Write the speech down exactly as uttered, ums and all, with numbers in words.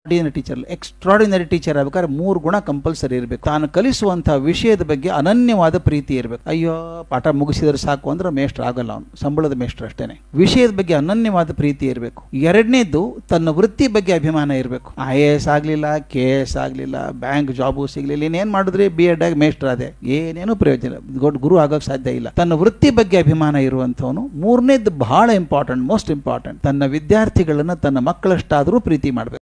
Teacher extraordinary teacher ಆಗ್ಬೇಕಾದ್ರೆ ಮೂರು ಗುಣ ಕಂಪಲ್ಸರಿ ಇರಬೇಕು. ತಾನು ಕಲಿಸುವಂತಹ ವಿಷಯದ ಬಗ್ಗೆ ಅನನ್ಯವಾದ ಪ್ರೀತಿ ಇರಬೇಕು. ಅಯ್ಯೋ ಪಾಠ ಮುಗಿಸಿದ್ರೆ ಸಾಕು ಅಂದ್ರೆ ಮೇಷ್ಟ್ರ ಆಗಲ್ಲ, ಅವನು ಸಂಬಳದ ಮೇಷ್ಟ್ರ ಅಷ್ಟೇನೆ. ವಿಷಯದ ಬಗ್ಗೆ ಅನನ್ಯವಾದ ಪ್ರೀತಿ ಇರಬೇಕು. ಎರಡನೇದು ತನ್ನ ವೃತ್ತಿ ಬಗ್ಗೆ ಅಭಿಮಾನ ಇರಬೇಕು. ಐ ಎ ಎಸ್ ಆಗ್ಲಿಲ್ಲ, ಕೆ ಎಸ್ ಆಗ್ಲಿಲ್ಲ, ಬ್ಯಾಂಕ್ ಜಾಬು ಸಿಗ್ಲಿಲ್ಲ, ಇನ್ನೇನ್ ಮಾಡಿದ್ರೆ ಬಿ ಎಡ್ ಆಗಿ ಮೇಷ್ಟ್ರ ಅದೇ, ಏನೇನು ಪ್ರಯೋಜನ ಇಲ್ಲ, ದೊಡ್ಡ ಗುರು ಆಗಕ್ಕೆ ಸಾಧ್ಯ ಇಲ್ಲ. ತನ್ನ ವೃತ್ತಿ ಬಗ್ಗೆ ಅಭಿಮಾನ ಇರುವಂತವನು. ಮೂರನೇದು ಬಹಳ ಇಂಪಾರ್ಟೆಂಟ್, ಮೋಸ್ಟ್ ಇಂಪಾರ್ಟೆಂಟ್, ತನ್ನ ವಿದ್ಯಾರ್ಥಿಗಳನ್ನ ತನ್ನ ಮಕ್ಕಳಷ್ಟಾದರೂ ಪ್ರೀತಿ ಮಾಡಬೇಕು.